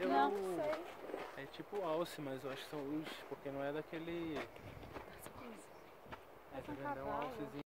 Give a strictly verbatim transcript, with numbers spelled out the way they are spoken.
Eu Não, não sei. É tipo alce, mas eu acho que são os, porque não é daquele... Essa coisa. Essa É um é um cavalo. alcezinho.